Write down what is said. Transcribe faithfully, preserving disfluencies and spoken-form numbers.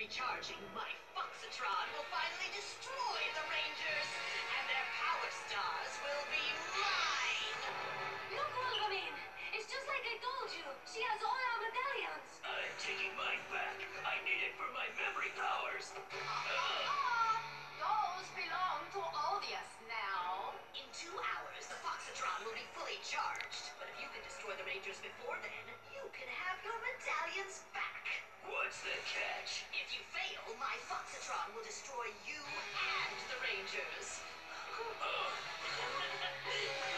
recharging, my foxitron will finally destroy the Rangers, and their power stars will be mine! Look, Wolverine! It's just like I told you. She has all our medallions. I'm taking mine back. I need it for my memory powers. Ah, those belong to Odious now. In two hours, the foxitron will be fully charged. But if you can destroy the Rangers before then, you can have your medallions back. What's the catch? If you fail, my foxitron will destroy you and the Rangers. Oh.